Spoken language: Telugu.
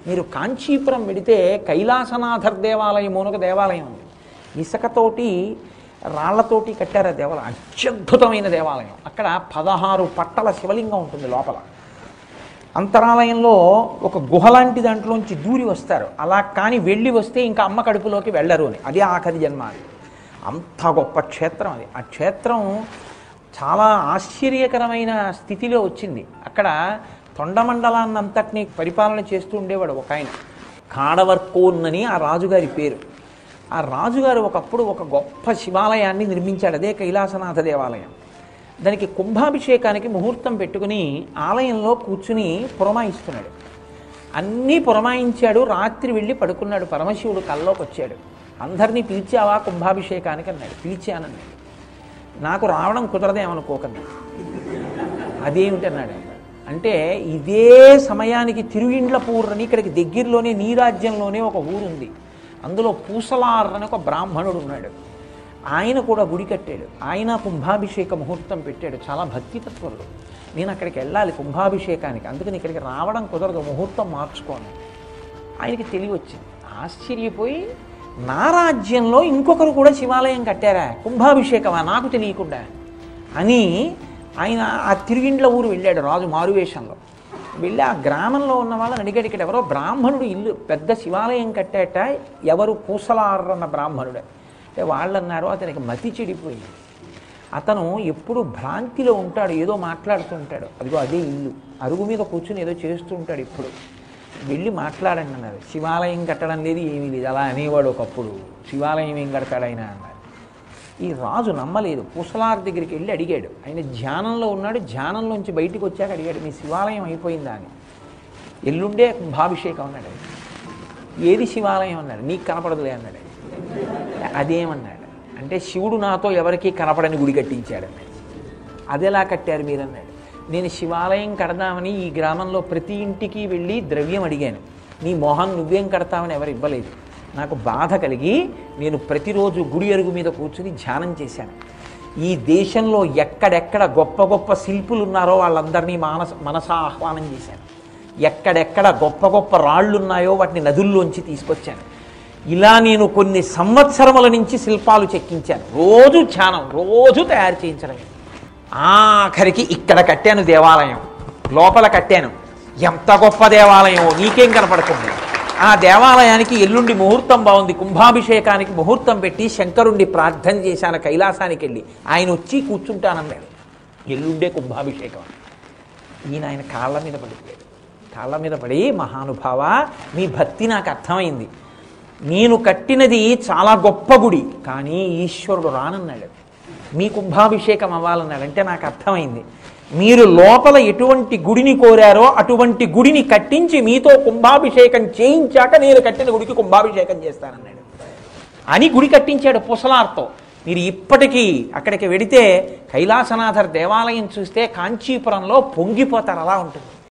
మీరు కాంచీపురం వెడితే కైలాసనాథర్ దేవాలయం అని ఒక దేవాలయం ఉంది. ఇసుకతోటి రాళ్లతోటి కట్టారు ఆ దేవాలయం. అత్యద్భుతమైన దేవాలయం. అక్కడ 16 పట్టల శివలింగం ఉంటుంది లోపల. అంతరాలయంలో ఒక గుహ లాంటి దాంట్లోంచి దూరి వస్తారు. అలా కానీ వెళ్ళి వస్తే ఇంకా అమ్మ కడుపులోకి వెళ్ళరు అని. అదే ఆఖరి జన్మ అది. అంత గొప్ప క్షేత్రం అది. ఆ క్షేత్రం చాలా ఆశ్చర్యకరమైన స్థితిలో వచ్చింది. అక్కడ తొండమండలాన్ని అంతటినీ పరిపాలన చేస్తూ ఉండేవాడు ఒక ఆయన, కాడవర్కోన్ అని ఆ రాజుగారి పేరు. ఆ రాజుగారు ఒకప్పుడు ఒక గొప్ప శివాలయాన్ని నిర్మించాడు. అదే కైలాసనాథ దేవాలయం. దానికి కుంభాభిషేకానికి ముహూర్తం పెట్టుకుని ఆలయంలో కూర్చుని పురమాయిస్తున్నాడు. అన్నీ పురమాయించాడు. రాత్రి వెళ్ళి పడుకున్నాడు. పరమశివుడు కల్లోకి వచ్చాడు. అందరినీ పిలిచావా కుంభాభిషేకానికి అన్నాడు. పిలిచానన్నాడు. నాకు రావడం కుదరదేమనుకోకండి. అదేమిటి అన్నాడు. అంటే ఇదే సమయానికి తిరుయిండ్లపూర్ అని ఇక్కడికి దగ్గరలోనే నీరాజ్యంలోనే ఒక ఊరుంది. అందులో పూసలార్ అని ఒక బ్రాహ్మణుడు ఉన్నాడు. ఆయన కూడా గుడి కట్టాడు. ఆయన కుంభాభిషేక ముహూర్తం పెట్టాడు. చాలా భక్తితత్పరుడు. నేను అక్కడికి వెళ్ళాలి కుంభాభిషేకానికి, అందుకని ఇక్కడికి రావడం కుదరదు, ముహూర్తం మార్చుకోను. ఆయనకి తెలివి వచ్చింది. ఆశ్చర్యపోయి నా రాజ్యంలో ఇంకొకరు కూడా శివాలయం కట్టారా, కుంభాభిషేకమా, నాకు తెలియకుండా అని ఆయన ఆ తిరుగిండ్ల ఊరు వెళ్ళాడు రాజు మారువేషంలో. వెళ్ళి ఆ గ్రామంలో ఉన్న వాళ్ళని అడిగాడు. ఇక్కడ ఎవరో బ్రాహ్మణుడు ఇల్లు పెద్ద శివాలయం కట్టాట, ఎవరు పూసలారన్న బ్రాహ్మణుడు అంటే వాళ్ళు అన్నారు అతనికి మతి చెడిపోయింది. అతను ఎప్పుడు భ్రాంతిలో ఉంటాడు, ఏదో మాట్లాడుతూ ఉంటాడు. అదిగో అదే ఇల్లు, అరుగు మీద కూర్చుని ఏదో చేస్తూ ఉంటాడు. ఇప్పుడు వెళ్ళి మాట్లాడండి అన్నారు. శివాలయం కట్టడం లేదు, ఏమీ లేదు అలా అనేవాడు ఒకప్పుడు. శివాలయం ఏం కడతాడైనా అన్నారు. ఈ రాజు నమ్మలేదు. పూసలార్ దగ్గరికి వెళ్ళి అడిగాడు. ఆయన ధ్యానంలో ఉన్నాడు. ధ్యానంలోంచి బయటికి వచ్చాక అడిగాడు, మీ శివాలయం అయిపోయిందా అని. ఎల్లుండే కుంభాభిషేకం అన్నాడు. ఏది శివాలయం అన్నాడు. నీకు కనపడదులే అన్నాడు. అదేమన్నాడు అంటే శివుడు నాతో ఎవరికీ కనపడని గుడి కట్టించాడు అన్నాడు. అదెలా కట్టారు మీరన్నాడు. నేను శివాలయం కడదామని ఈ గ్రామంలో ప్రతి ఇంటికి వెళ్ళి ద్రవ్యం అడిగాను. నీ మొహం నువ్వేం కడతామని ఎవరు ఇవ్వలేదు. నాకు బాధ కలిగి నేను ప్రతిరోజు గుడి అరుగు మీద కూర్చుని ధ్యానం చేశాను. ఈ దేశంలో ఎక్కడెక్కడ గొప్ప గొప్ప శిల్పులు ఉన్నారో వాళ్ళందరినీ మనసా ఆహ్వానం చేశాను. ఎక్కడెక్కడ గొప్ప గొప్ప రాళ్ళు ఉన్నాయో వాటిని నదుల్లోంచి తీసుకొచ్చాను. ఇలా నేను కొన్ని సంవత్సరముల నుంచి శిల్పాలు చెక్కించాను. రోజు ధ్యానం, రోజు తయారు చేయించడమే. ఆఖరికి ఇక్కడ కట్టాను దేవాలయం, లోపల కట్టాను. ఎంత గొప్ప దేవాలయం నీకేం కనపడుతుంది. ఆ దేవాలయానికి ఎల్లుండి ముహూర్తం బాగుంది, కుంభాభిషేకానికి ముహూర్తం పెట్టి శంకరుణ్ణి ప్రార్థన చేశాను. కైలాసానికి వెళ్ళి ఆయన వచ్చి కూర్చుంటానన్నాడు. ఎల్లుండే కుంభాభిషేకం. ఈయన ఆయన కాళ్ళ మీద పడిపోయాడు. కాళ్ళ మీద పడి, మహానుభావ మీ భక్తి నాకు అర్థమైంది. నేను కట్టినది చాలా గొప్ప గుడి, కానీ ఈశ్వరుడు రానన్నాడు. మీ కుంభాభిషేకం అవ్వాలన్నాడు. అంటే నాకు అర్థమైంది, మీరు లోపల ఎటువంటి గుడిని కోరారో అటువంటి గుడిని కట్టించి మీతో కుంభాభిషేకం చేయించాక నేను కట్టిన గుడికి కుంభాభిషేకం చేస్తానన్నాడు. అని గుడి కట్టించాడు పూసలార్తో. మీరు ఇప్పటికీ అక్కడికి వెడితే కైలాసనాథర్ దేవాలయం చూస్తే కాంచీపురంలో పొంగిపోతారు, అలా ఉంటుంది.